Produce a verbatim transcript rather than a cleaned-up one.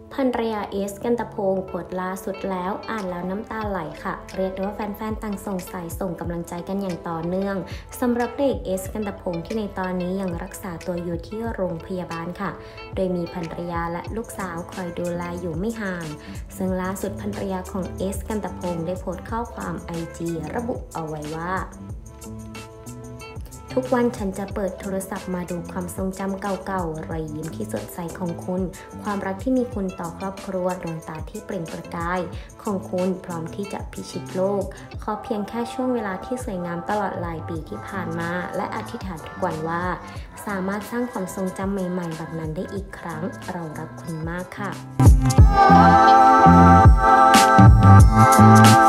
ภรรยาเอสกันตะพงศ์โพสต์ล่าสุดแล้วอ่านแล้วน้ำตาไหลค่ะเรียกได้ว่าแฟนๆต่างส่งสายส่งกำลังใจกันอย่างต่อเนื่องสำหรับพระเอกเอสกันตะพงศ์ที่ในตอนนี้ยังรักษาตัวอยู่ที่โรงพยาบาลค่ะโดยมีภรรยาและลูกสาวคอยดูแลอยู่ไม่ห่างซึ่งล่าสุดภรรยาของเอสกันตะพงศ์ได้โพสต์ข้อความ ไอ จี ระบุเอาไว้ว่าทุกวันฉันจะเปิดโทรศัพท์มาดูความทรงจำเก่าๆรอยยิ้มที่สดใสของคุณความรักที่มีคุณต่อครอบครัวดวงตาที่เปล่งประกายของคุณพร้อมที่จะพิชิตโลกขอเพียงแค่ช่วงเวลาที่สวยงามตลอดหลายปีที่ผ่านมาและอธิษฐานทุกวันว่าสามารถสร้างความทรงจำใหม่ๆแบบนั้นได้อีกครั้งเรารักคุณมากค่ะ